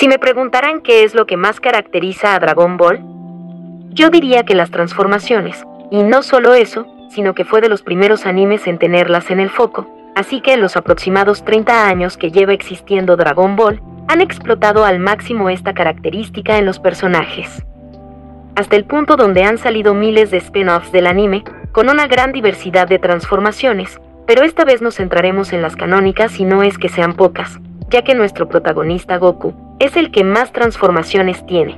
Si me preguntaran qué es lo que más caracteriza a Dragon Ball, yo diría que las transformaciones, y no solo eso, sino que fue de los primeros animes en tenerlas en el foco, así que en los aproximados 30 años que lleva existiendo Dragon Ball, han explotado al máximo esta característica en los personajes. Hasta el punto donde han salido miles de spin-offs del anime, con una gran diversidad de transformaciones, pero esta vez nos centraremos en las canónicas y no es que sean pocas, ya que nuestro protagonista Goku es el que más transformaciones tiene.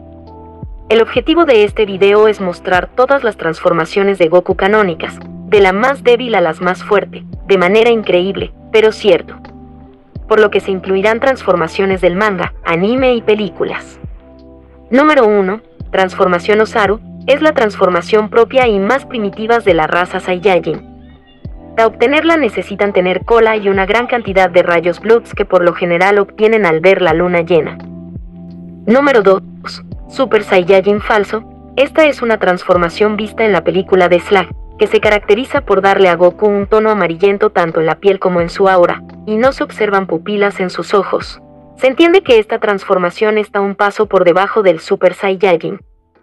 El objetivo de este video es mostrar todas las transformaciones de Goku canónicas, de la más débil a la más fuerte, de manera increíble, pero cierto. Por lo que se incluirán transformaciones del manga, anime y películas. Número 1. Transformación Osaru, es la transformación propia y más primitiva de la raza Saiyajin. Para obtenerla necesitan tener cola y una gran cantidad de rayos Bloods que por lo general obtienen al ver la luna llena. Número 2. Super Saiyajin falso, esta es una transformación vista en la película de Slag, que se caracteriza por darle a Goku un tono amarillento tanto en la piel como en su aura, y no se observan pupilas en sus ojos. Se entiende que esta transformación está un paso por debajo del Super Saiyajin.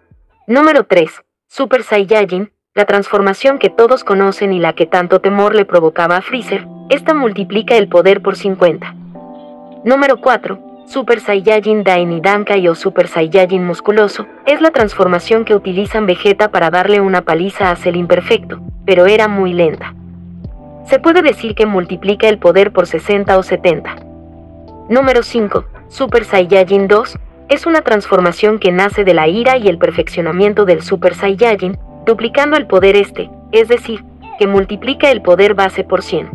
Número 3. Super Saiyajin, la transformación que todos conocen y la que tanto temor le provocaba a Freezer, esta multiplica el poder por 50. Número 4. Super Saiyajin Daini Dankai o Super Saiyajin musculoso, es la transformación que utilizan Vegeta para darle una paliza a Cell imperfecto, pero era muy lenta. Se puede decir que multiplica el poder por 60 o 70. Número 5. Super Saiyajin 2, es una transformación que nace de la ira y el perfeccionamiento del Super Saiyajin, duplicando el poder es decir, que multiplica el poder base por 100.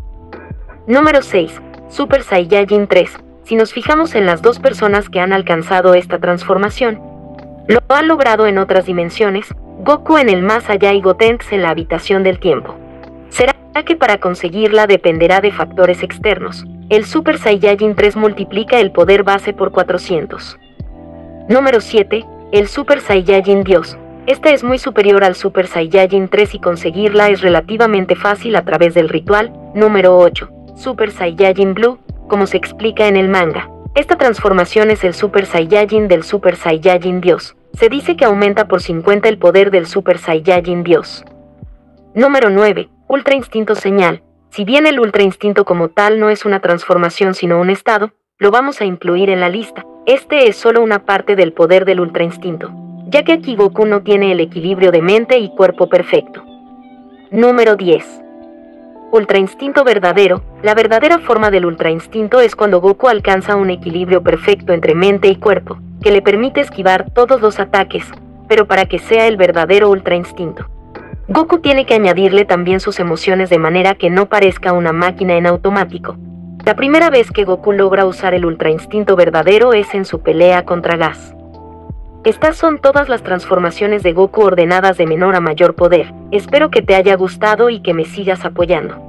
Número 6. Super Saiyajin 3, si nos fijamos en las dos personas que han alcanzado esta transformación, lo han logrado en otras dimensiones, Goku en el más allá y Gotenks en la habitación del tiempo. ¿Será que para conseguirla dependerá de factores externos? El Super Saiyajin 3 multiplica el poder base por 400. Número 7. El Super Saiyajin Dios. Esta es muy superior al Super Saiyajin 3 y conseguirla es relativamente fácil a través del ritual. Número 8. Super Saiyajin Blue, como se explica en el manga. Esta transformación es el Super Saiyajin del Super Saiyajin Dios. Se dice que aumenta por 50 el poder del Super Saiyajin Dios. Número 9. Ultra Instinto Señal. Si bien el Ultra Instinto como tal no es una transformación sino un estado, lo vamos a incluir en la lista. Este es solo una parte del poder del Ultra Instinto, ya que aquí Goku no tiene el equilibrio de mente y cuerpo perfecto. Número 10. Ultra Instinto Verdadero. La verdadera forma del Ultra Instinto es cuando Goku alcanza un equilibrio perfecto entre mente y cuerpo, que le permite esquivar todos los ataques, pero para que sea el verdadero Ultra Instinto, Goku tiene que añadirle también sus emociones de manera que no parezca una máquina en automático. La primera vez que Goku logra usar el Ultra Instinto verdadero es en su pelea contra Gas. Estas son todas las transformaciones de Goku ordenadas de menor a mayor poder. Espero que te haya gustado y que me sigas apoyando.